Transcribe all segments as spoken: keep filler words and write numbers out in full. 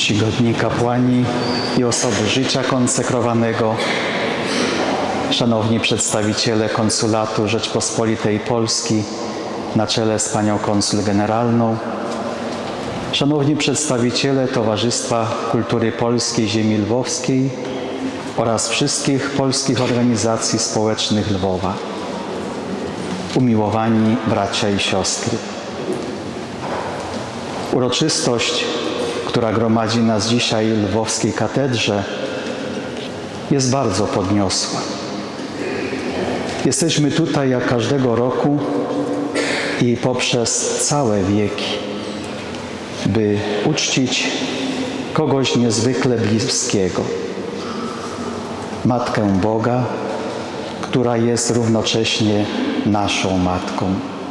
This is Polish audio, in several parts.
czcigodni kapłani i osoby życia konsekrowanego, szanowni przedstawiciele Konsulatu Rzeczpospolitej Polski na czele z panią konsul generalną, szanowni przedstawiciele Towarzystwa Kultury Polskiej Ziemi Lwowskiej oraz wszystkich polskich organizacji społecznych Lwowa, umiłowani bracia i siostry. Uroczystość, która gromadzi nas dzisiaj w lwowskiej katedrze, jest bardzo podniosła. Jesteśmy tutaj jak każdego roku i poprzez całe wieki, by uczcić kogoś niezwykle bliskiego, Matkę Boga, która jest równocześnie naszą Matką.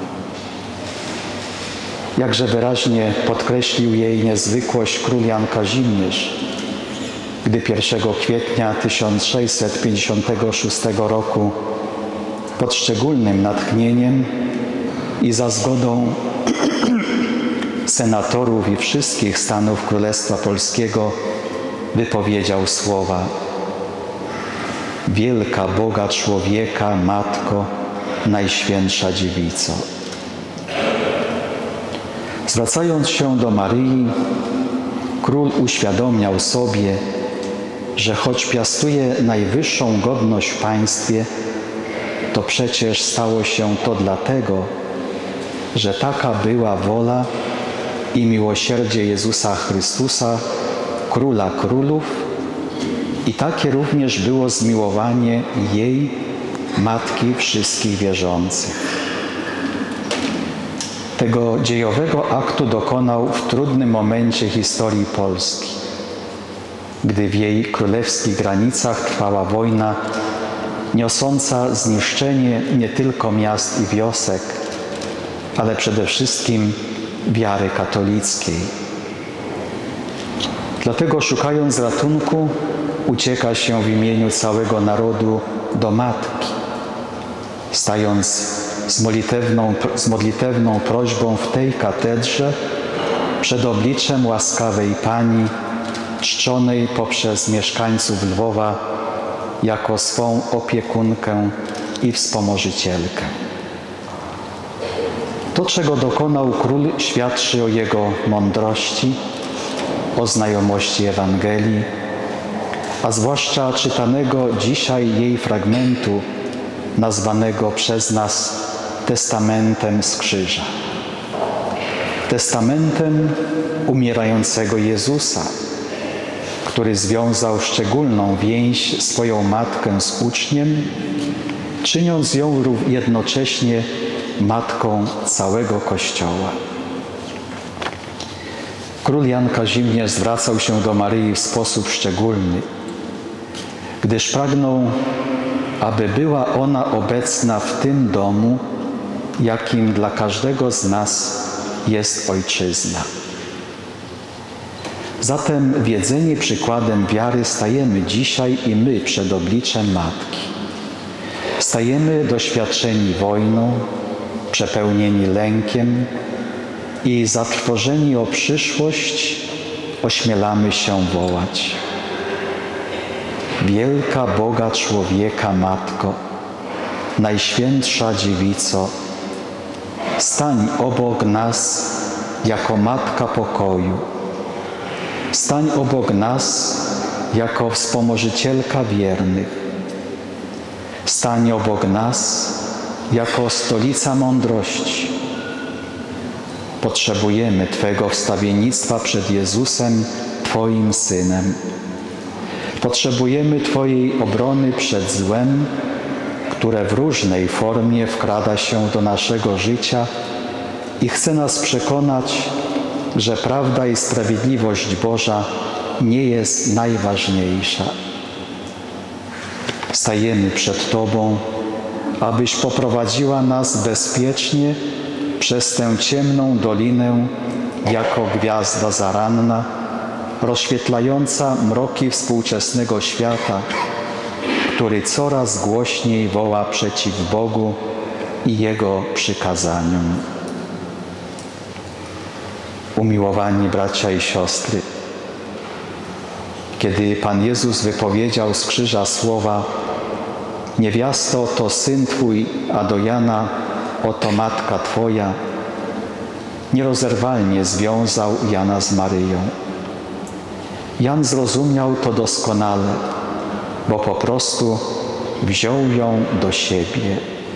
Jakże wyraźnie podkreślił jej niezwykłość król Jan Kazimierz, gdy pierwszego kwietnia tysiąc sześćset pięćdziesiątego szóstego roku pod szczególnym natchnieniem i za zgodą senatorów i wszystkich stanów Królestwa Polskiego wypowiedział słowa: Wielka Boga człowieka, Matko, Najświętsza Dziewico. Zwracając się do Maryi, król uświadomiał sobie, że choć piastuje najwyższą godność w państwie, to przecież stało się to dlatego, że taka była wola i miłosierdzie Jezusa Chrystusa, Króla Królów, i takie również było zmiłowanie jej, Matki wszystkich wierzących. Tego dziejowego aktu dokonał w trudnym momencie historii Polski, gdy w jej królewskich granicach trwała wojna niosąca zniszczenie nie tylko miast i wiosek, ale przede wszystkim wiary katolickiej. Dlatego, szukając ratunku, ucieka się w imieniu całego narodu do Matki, stając z modlitewną, z modlitewną prośbą w tej katedrze przed obliczem łaskawej Pani, czczonej poprzez mieszkańców Lwowa jako swą opiekunkę i wspomożycielkę. To, czego dokonał król, świadczy o jego mądrości, o znajomości Ewangelii, a zwłaszcza czytanego dzisiaj jej fragmentu, nazwanego przez nas testamentem z krzyża. Testamentem umierającego Jezusa, który związał szczególną więź swoją matkę z uczniem, czyniąc ją jednocześnie matką całego Kościoła. Król Jan Kazimierz zwracał się do Maryi w sposób szczególny, gdyż pragnął, aby była ona obecna w tym domu, jakim dla każdego z nas jest ojczyzna. Zatem wiedzeni przykładem wiary stajemy dzisiaj i my przed obliczem Matki. Stajemy doświadczeni wojną, przepełnieni lękiem i zatrwożeni o przyszłość ośmielamy się wołać: Wielka Boga człowieka Matko, Najświętsza Dziewico, stań obok nas jako Matka pokoju. Stań obok nas jako wspomożycielka wiernych. Stań obok nas jako stolica mądrości. Potrzebujemy Twego wstawiennictwa przed Jezusem, Twoim Synem. Potrzebujemy Twojej obrony przed złem, które w różnej formie wkrada się do naszego życia i chce nas przekonać, że prawda i sprawiedliwość Boża nie jest najważniejsza. Stajemy przed Tobą, abyś poprowadziła nas bezpiecznie przez tę ciemną dolinę jako gwiazda zaranna, rozświetlająca mroki współczesnego świata, który coraz głośniej woła przeciw Bogu i Jego przykazaniom. Umiłowani bracia i siostry, kiedy Pan Jezus wypowiedział z krzyża słowa: niewiasto, to syn Twój, a do Jana oto matka Twoja, nierozerwalnie związał Jana z Maryją. Jan zrozumiał to doskonale, bo po prostu wziął ją do siebie.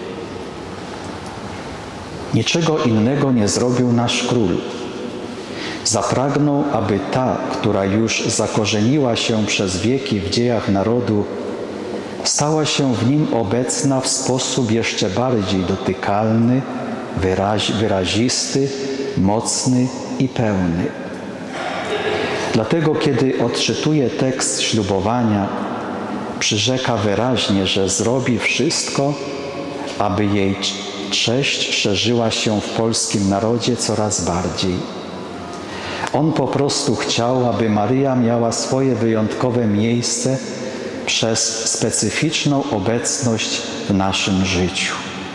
Niczego innego nie zrobił nasz Król. Zapragnął, aby ta, która już zakorzeniła się przez wieki w dziejach narodu, stała się w nim obecna w sposób jeszcze bardziej dotykalny, wyrazi, wyrazisty, mocny i pełny. Dlatego, kiedy odczytuje tekst ślubowania, przyrzeka wyraźnie, że zrobi wszystko, aby jej cześć szerzyła się w polskim narodzie coraz bardziej. On po prostu chciał, aby Maryja miała swoje wyjątkowe miejsce przez specyficzną obecność w naszym życiu.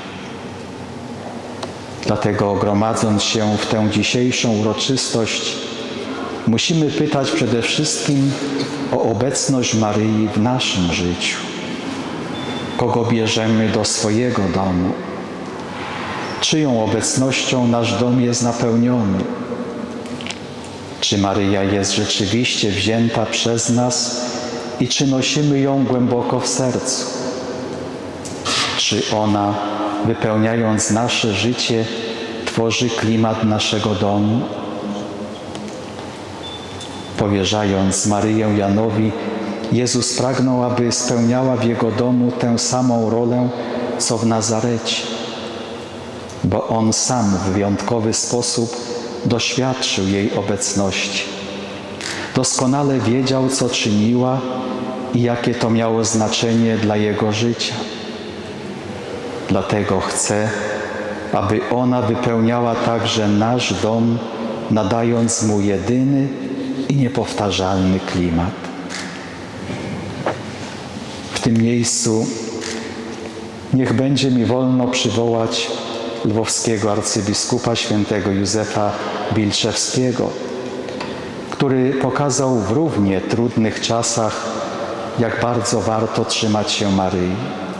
Dlatego, gromadząc się w tę dzisiejszą uroczystość, musimy pytać przede wszystkim o obecność Maryi w naszym życiu. Kogo bierzemy do swojego domu? Czyją obecnością nasz dom jest napełniony? Czy Maryja jest rzeczywiście wzięta przez nas i czy nosimy ją głęboko w sercu? Czy ona, wypełniając nasze życie, tworzy klimat naszego domu? Powierzając Maryję Janowi, Jezus pragnął, aby spełniała w Jego domu tę samą rolę, co w Nazarecie, bo On sam w wyjątkowy sposób doświadczył jej obecności. Doskonale wiedział, co czyniła i jakie to miało znaczenie dla Jego życia. Dlatego chce, aby ona wypełniała także nasz dom, nadając mu jedyny i niepowtarzalny klimat. W tym miejscu niech będzie mi wolno przywołać lwowskiego arcybiskupa świętego Józefa Bilczewskiego, który pokazał w równie trudnych czasach, jak bardzo warto trzymać się Maryi.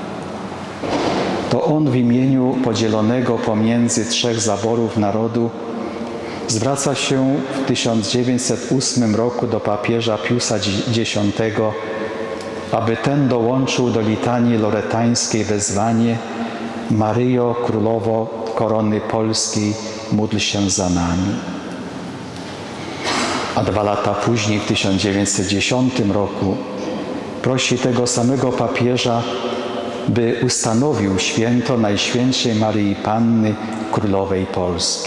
To on w imieniu podzielonego pomiędzy trzech zaborów narodu zwraca się w tysiąc dziewięćset ósmym roku do papieża Piusa Dziesiątego, aby ten dołączył do litanii loretańskiej wezwanie: Maryjo, Królowo Korony Polskiej, módl się za nami. A dwa lata później, w tysiąc dziewięćset dziesiątym roku, prosi tego samego papieża, by ustanowił święto Najświętszej Maryi Panny, Królowej Polski.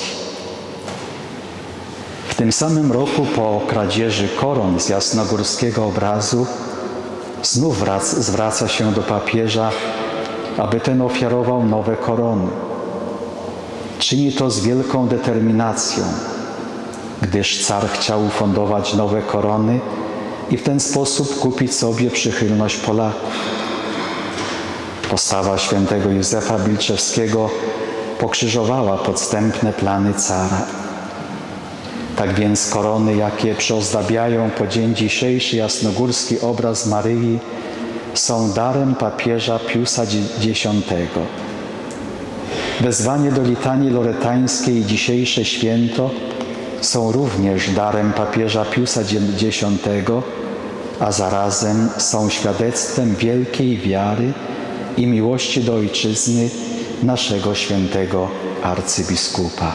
W tym samym roku, po kradzieży koron z jasnogórskiego obrazu, znów wrac, zwraca się do papieża, aby ten ofiarował nowe korony. Czyni to z wielką determinacją, gdyż car chciał ufundować nowe korony i w ten sposób kupić sobie przychylność Polaków. Postawa świętego Józefa Bilczewskiego pokrzyżowała podstępne plany cara. Tak więc korony, jakie przyozdabiają po dzień dzisiejszy jasnogórski obraz Maryi, są darem papieża Piusa Dziesiątego. Wezwanie do litanii loretańskiej i dzisiejsze święto są również darem papieża Piusa Dziesiątego, a zarazem są świadectwem wielkiej wiary i miłości do Ojczyzny naszego świętego arcybiskupa.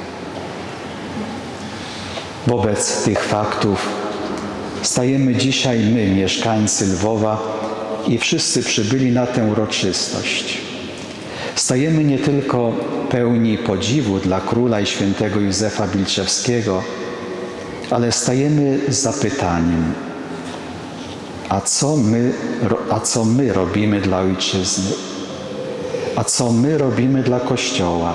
Wobec tych faktów stajemy dzisiaj my, mieszkańcy Lwowa, i wszyscy przybyli na tę uroczystość. Stajemy nie tylko pełni podziwu dla króla i świętego Józefa Bilczewskiego, ale stajemy z zapytaniem: a co my, a co my robimy dla Ojczyzny? A co my robimy dla Kościoła?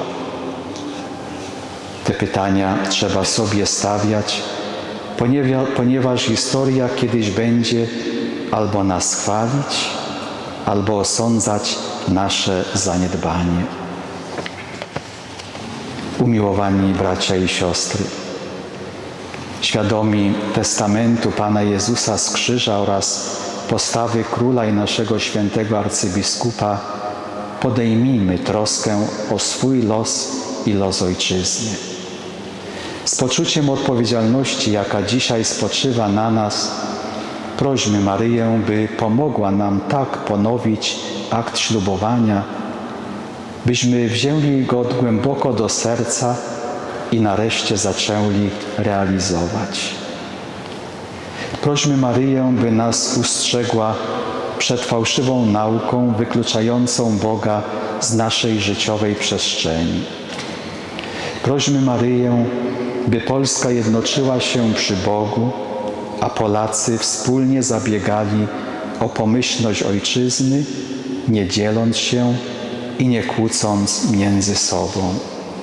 Te pytania trzeba sobie stawiać, ponieważ, ponieważ historia kiedyś będzie albo nas chwalić, albo osądzać nasze zaniedbanie. Umiłowani bracia i siostry, Świadomi testamentu Pana Jezusa z krzyża oraz postawy króla i naszego świętego arcybiskupa, podejmijmy troskę o swój los i los Ojczyzny. Z poczuciem odpowiedzialności, jaka dzisiaj spoczywa na nas, prośmy Maryję, by pomogła nam tak ponowić akt ślubowania, byśmy wzięli go głęboko do serca i nareszcie zaczęli realizować. Prośmy Maryję, by nas ustrzegła przed fałszywą nauką wykluczającą Boga z naszej życiowej przestrzeni. Prośmy Maryję, by Polska jednoczyła się przy Bogu, a Polacy wspólnie zabiegali o pomyślność Ojczyzny, nie dzieląc się i nie kłócąc między sobą.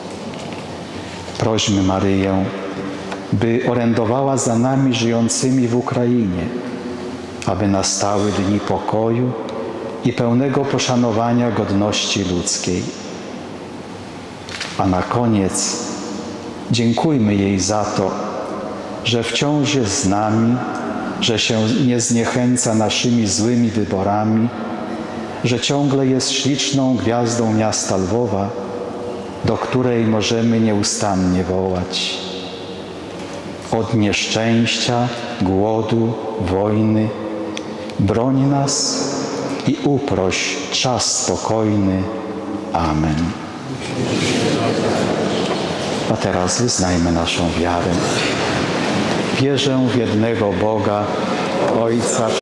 Prośmy Maryję, by orędowała za nami żyjącymi w Ukrainie, aby nastały dni pokoju i pełnego poszanowania godności ludzkiej. A na koniec dziękujmy jej za to, że wciąż jest z nami, że się nie zniechęca naszymi złymi wyborami, że ciągle jest śliczną gwiazdą miasta Lwowa, do której możemy nieustannie wołać. Od nieszczęścia, głodu, wojny broń nas i uproś czas spokojny. Amen. A teraz wyznajmy naszą wiarę. Wierzę w jednego Boga, Ojca